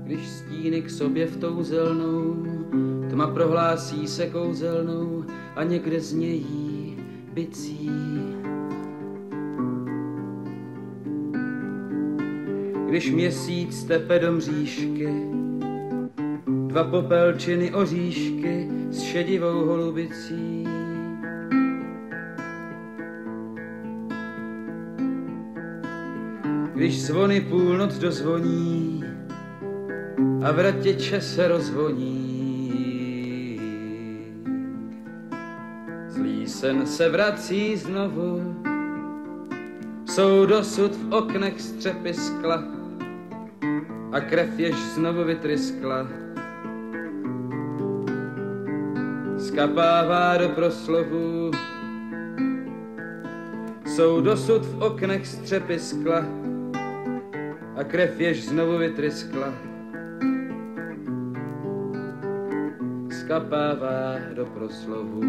Když stíny k sobě vtouzelnou, tma prohlásí se kouzelnou a někde znějí bicí. Když měsíc tepe do mřížky, dva popelčiny oříšky s šedivou holubicí. Když zvony půlnoc dozvoní a vratěče se rozvoní, zlý sen se vrací znovu, jsou dosud v oknech střepy skla a krev jež znovu vytryskla skapává do proslovu. Jsou dosud v oknech střepy skla a krev jež znovu vytryskla skapává do proslovu.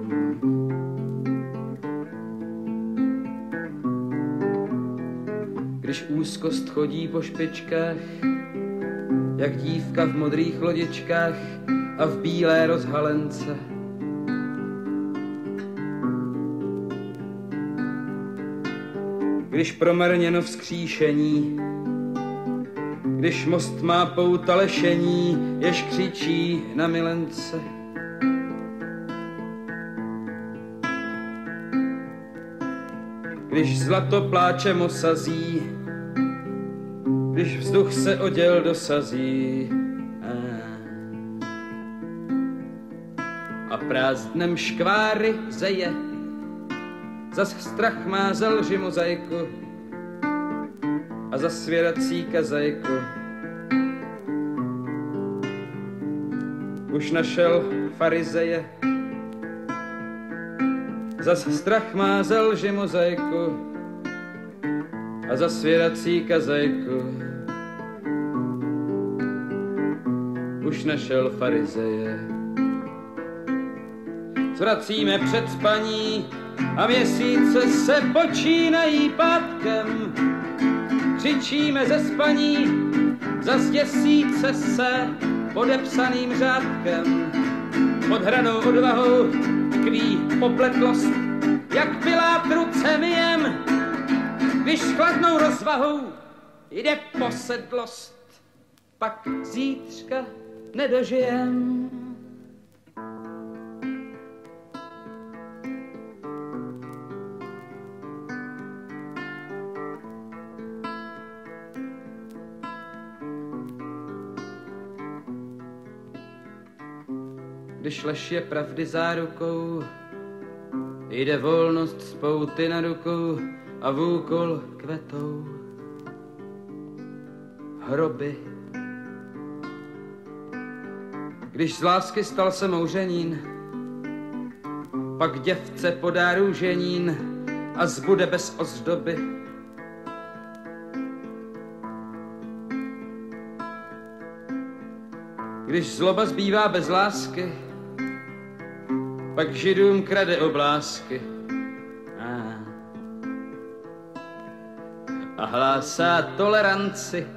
Když úzkost chodí po špičkách, jak dívka v modrých lodičkách a v bílé rozhalence, když promarněno vzkříšení, když most má pouta lešení, jež křičí na milence. Když zlato pláčem osazí, když vzduch se oděl dosazí a prázdnem škváry zeje, zas strach má za lži mozaiku a za svěrací kazajku. Už našel farizeje, zas strach má za lži mozaiku a za svěrací kazajku. Už našel farizeje. Zvracíme před spaní a měsíce se počínají pátkem. Křičíme ze spaní, zas děsíce se podepsaným řádkem. Pod hranou odvahou tkví popletlost, jak Pilát rucemiem, když s chladnou rozvahou jde posedlost, pak zítřka nedožijem. Když lež je pravdy zárukou, jde volnost z pouty na rukou a v úkol kvetou hroby. Když z lásky stal se mouřenín, pak děvce podá růženín a zbude bez ozdoby. Když zloba zbývá bez lásky, pak Židům krade oblásky a hlásá toleranci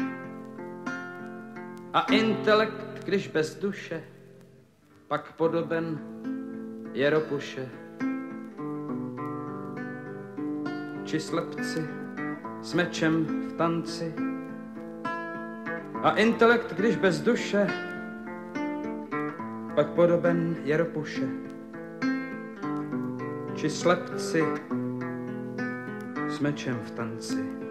a intelekt, když bez duše, pak podoben je ropuše. Či slepci s mečem v tanci a intelekt, když bez duše, pak podoben je ropuše. Či slepci s mečem v tanci.